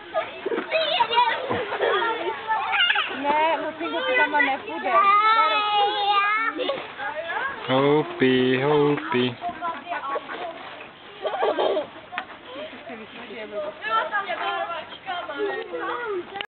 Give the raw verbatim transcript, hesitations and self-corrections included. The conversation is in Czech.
Ne, Lucinko, ty tam nepůjde. Houpi, houpi. Byla tam barvačka,